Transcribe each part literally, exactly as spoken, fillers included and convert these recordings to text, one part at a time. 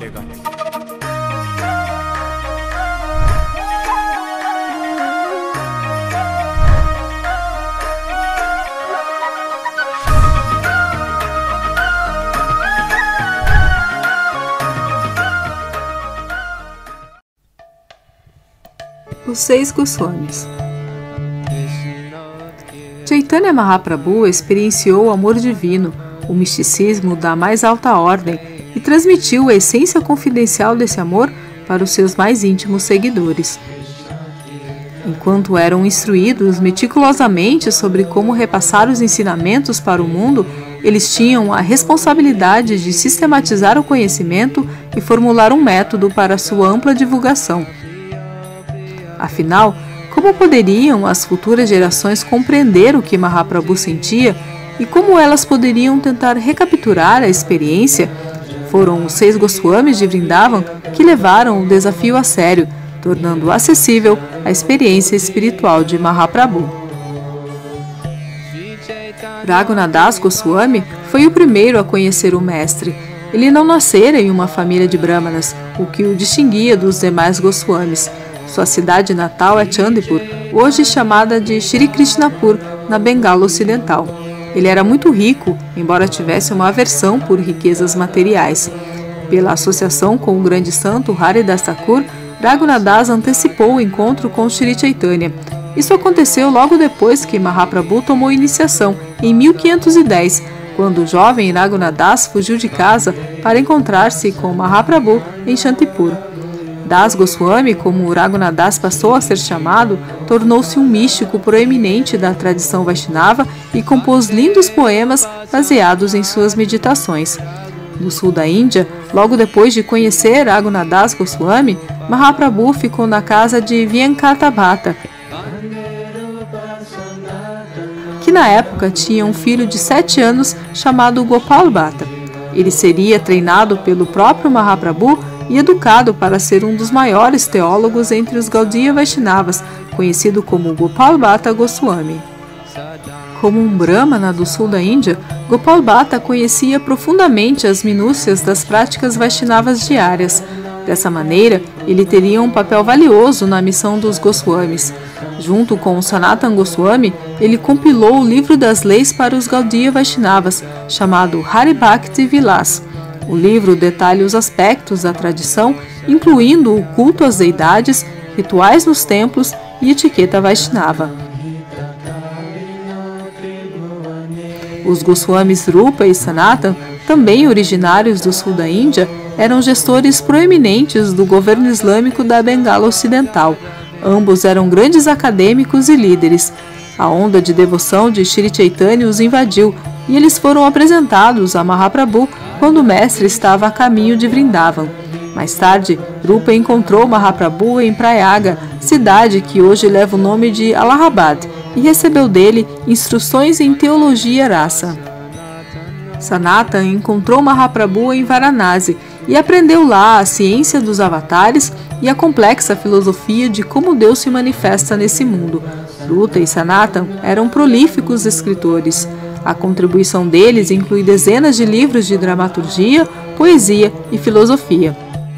मिलेगा। Os seis Goswamis. Chaitanya Mahaprabhu experienciou o amor divino, o misticismo da mais alta ordem, e transmitiu a essência confidencial desse amor para os seus mais íntimos seguidores. Enquanto eram instruídos meticulosamente sobre como repassar os ensinamentos para o mundo, eles tinham a responsabilidade de sistematizar o conhecimento e formular um método para sua ampla divulgação. Afinal, como poderiam as futuras gerações compreender o que Mahaprabhu sentia e como elas poderiam tentar recapturar a experiência? Foram os seis Goswamis de Vrindavan que levaram o desafio a sério, tornando acessível a experiência espiritual de Mahaprabhu. Raghunadas Goswami foi o primeiro a conhecer o mestre. Ele não nascera em uma família de brahmanas, o que o distinguia dos demais Goswamis. Sua cidade natal é Chandipur, hoje chamada de Shri Krishnapur, na Bengala Ocidental. Ele era muito rico, embora tivesse uma aversão por riquezas materiais. Pela associação com o grande santo Haridas Thakur, Raghunadas antecipou o encontro com Shri Chaitanya. Isso aconteceu logo depois que Mahaprabhu tomou iniciação, em mil quinhentos e dez, quando o jovem Raghunadas fugiu de casa para encontrar-se com Mahaprabhu em Shantipur. Das Goswami, como Raghunadas passou a ser chamado, tornou-se um místico proeminente da tradição Vaishnava e compôs lindos poemas baseados em suas meditações. No sul da Índia, logo depois de conhecer Raghunadas Goswami, Mahaprabhu ficou na casa de Venkata Bhatta, que na época tinha um filho de sete anos chamado Gopal Bhatta. Ele seria treinado pelo próprio Mahaprabhu e educado para ser um dos maiores teólogos entre os Gaudiya Vaishnavas, conhecido como Gopal Bhatta Goswami. Como um brahmana do sul da Índia, Gopal Bhatta conhecia profundamente as minúcias das práticas Vaishnavas diárias. Dessa maneira, ele teria um papel valioso na missão dos Goswamis. Junto com Sanatana Goswami, ele compilou o livro das leis para os Gaudiya Vaishnavas, chamado Hari Bhakti Vilas. O livro detalha os aspectos da tradição, incluindo o culto às deidades, rituais nos templos e etiqueta Vaishnava. Os Goswamis Rupa e Sanatana, também originários do sul da Índia, eram gestores proeminentes do governo islâmico da Bengala Ocidental. Ambos eram grandes acadêmicos e líderes. A onda de devoção de Shri Chaitanya os invadiu e eles foram apresentados a Mahaprabhu quando o mestre estava a caminho de Vrindavan. Mais tarde, Rupa encontrou Mahaprabhu em Prayaga, cidade que hoje leva o nome de Allahabad, e recebeu dele instruções em teologia rasa. Sanatana encontrou Mahaprabhu em Varanasi e aprendeu lá a ciência dos avatares e a complexa filosofia de como Deus se manifesta nesse mundo. Rupa e Sanatana eram prolíficos escritores. A contribuição deles inclui dezenas de livros de dramaturgia, poesia e filosofia.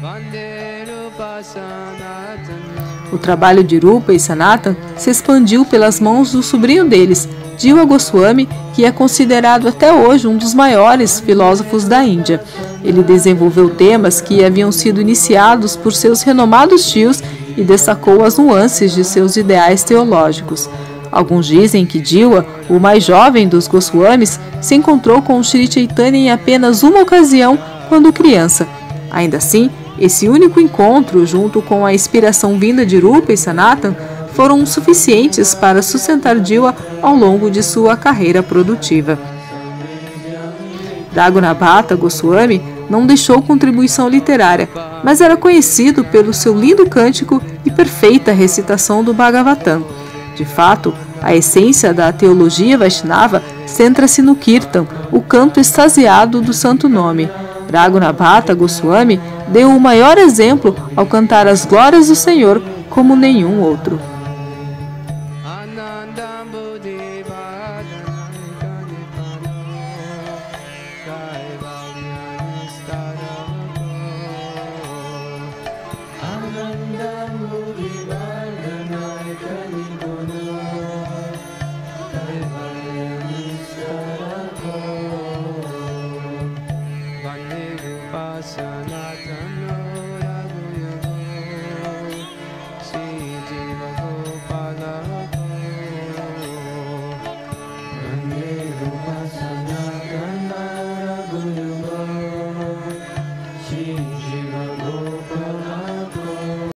O trabalho de Rupa e Sanatana se expandiu pelas mãos do sobrinho deles, Jiva Goswami, que é considerado até hoje um dos maiores filósofos da Índia. Ele desenvolveu temas que haviam sido iniciados por seus renomados tios e destacou as nuances de seus ideais teológicos. Alguns dizem que Jiva, o mais jovem dos Goswamis, se encontrou com Shri Chaitanya em apenas uma ocasião quando criança. Ainda assim, esse único encontro, junto com a inspiração vinda de Rupa e Sanatana, foram suficientes para sustentar Jiva ao longo de sua carreira produtiva. Raghunath Goswami não deixou contribuição literária, mas era conhecido pelo seu lindo cântico e perfeita recitação do Bhagavatam. De fato, a essência da teologia Vaishnava centra-se no Kirtan, o canto extasiado do santo nome. Raghunath Goswami deu o maior exemplo ao cantar as glórias do Senhor como nenhum outro. Govinda.